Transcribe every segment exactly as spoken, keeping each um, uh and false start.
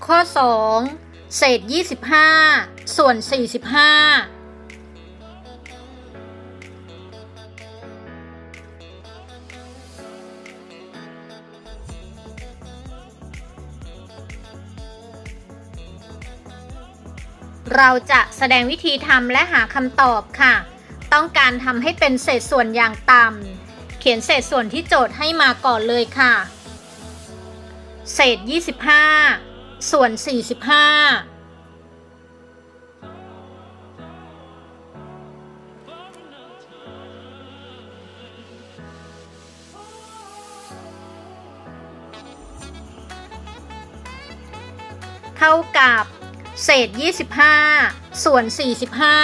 ข้อสองเศษยี่สิบห้าส่วนสี่สิบห้าเราจะแสดงวิธีทำและหาคำตอบค่ะต้องการทำให้เป็นเศษส่วนอย่างต่ำเขียนเศษส่วนที่โจทย์ให้มาก่อนเลยค่ะเศษยี่สิบห้าส่วนสี่สิบห้าเท่ากับเศษยี่สิบห้าส่วนสี่สิบห้า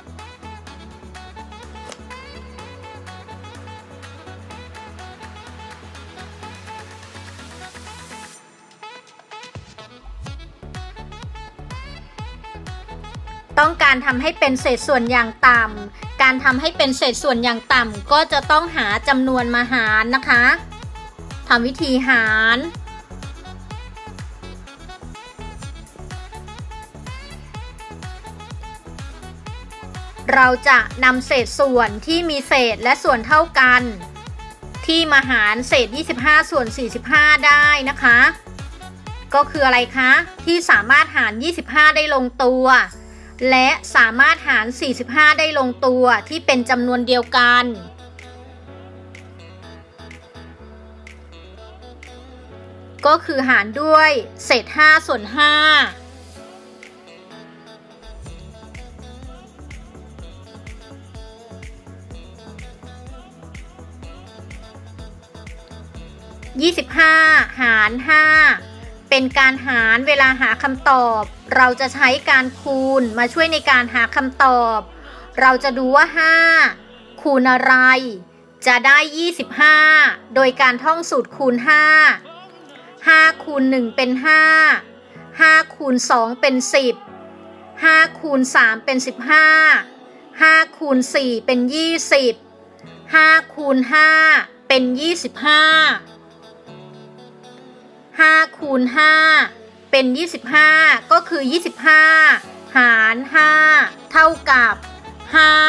ต้องการทำให้เป็นเศษส่วนอย่างต่ำการทำให้เป็นเศษส่วนอย่างต่ำก็จะต้องหาจำนวนมาหารนะคะทำวิธีหารเราจะนำเศษส่วนที่มีเศษและส่วนเท่ากันที่มาหารเศษยี่สิบห้าส่วนสี่สิบห้าได้นะคะก็คืออะไรคะที่สามารถหารยี่สิบห้าได้ลงตัวและสามารถหารสี่สิบห้าได้ลงตัวที่เป็นจำนวนเดียวกันก็คือหารด้วยเศษห้าส่วนห้ายี่สิบห้าหารห้าเป็นการหารเวลาหาคำตอบเราจะใช้การคูณมาช่วยในการหาคำตอบเราจะดูว่าห้าคูณอะไรจะได้ยี่สิบห้าโดยการท่องสูตรคูณห้า ห้าคูณหนึ่งเป็นห้า ห้าคูณสองเป็นสิบ ห้าคูณสามเป็นสิบห้า ห้าคูณสี่เป็นยี่สิบ ห้าคูณห้าเป็นยี่สิบห้าห้าคูณห้าเป็นยี่สิบห้าก็คือยี่สิบห้าหารห้าเท่ากับห้า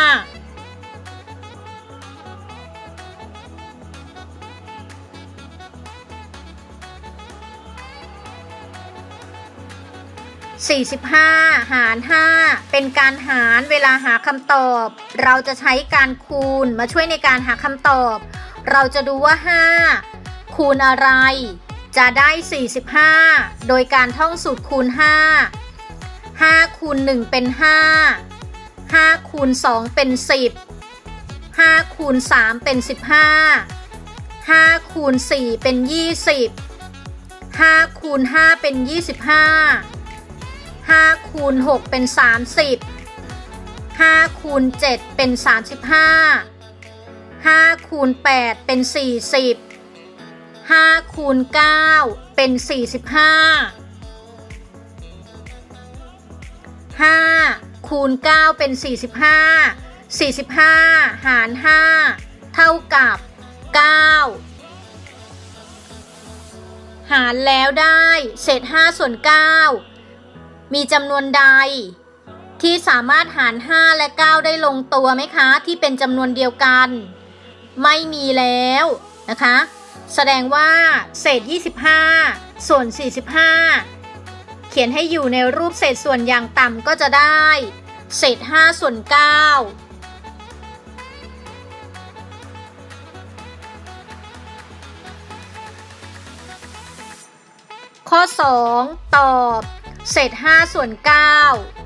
สี่สิบห้าหารห้าเป็นการหารเวลาหาคำตอบเราจะใช้การคูณมาช่วยในการหาคำตอบเราจะดูว่าห้าคูณอะไรจะได้สี่สิบห้าโดยการท่องสูตรคูณห้า ห้าคูณหนึ่งเป็นห้า ห้าคูณสองเป็นสิบ ห้าคูณสามเป็นสิบห้า ห้าคูณสี่เป็นยี่สิบ ห้าคูณห้าเป็นยี่สิบห้า ห้าคูณหกเป็นสามสิบ ห้าคูณเจ็ดเป็นสามสิบห้า ห้าคูณแปดเป็นสี่สิบห้าคูณเก้าเป็นสี่สิบห้า ห้าคูณเก้าเป็นสี่สิบห้า สี่สิบห้าหารห้าเท่ากับเก้าหารแล้วได้เศษห้าส่วนเก้ามีจำนวนใดที่สามารถหารห้าและเก้าได้ลงตัวไหมคะที่เป็นจำนวนเดียวกันไม่มีแล้วนะคะแสดงว่าเศษยี่สิบห้าส่วนสี่สิบห้าเขียนให้อยู่ในรูปเศษส่วนอย่างต่ำก็จะได้เศษห้าส่วนเก้าข้อสองตอบเศษห้าส่วนเก้า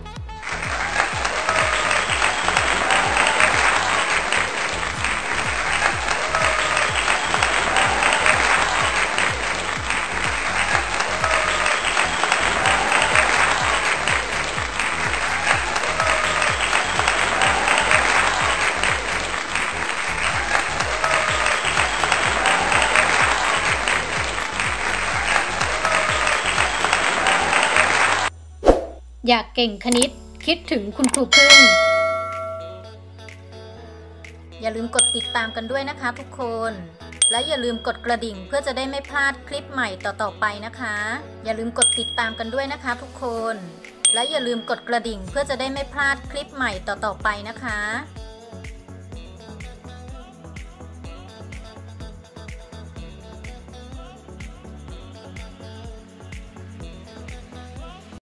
อยากเก่งคณิตคิดถึงคุณครูพึ่งอย่าลืมกดติดตามกันด้วยนะคะทุกคนและอย่าลืมกดกระดิ่งเพื่อจะได้ไม่พลาดคลิปใหม่ต่อๆไปนะคะอย่าลืมกดติดตามกันด้วยนะคะทุกคนและอย่าลืมกดกระดิ่งเพื่อจะได้ไม่พลาดคลิปใหม่ต่อๆไปนะคะ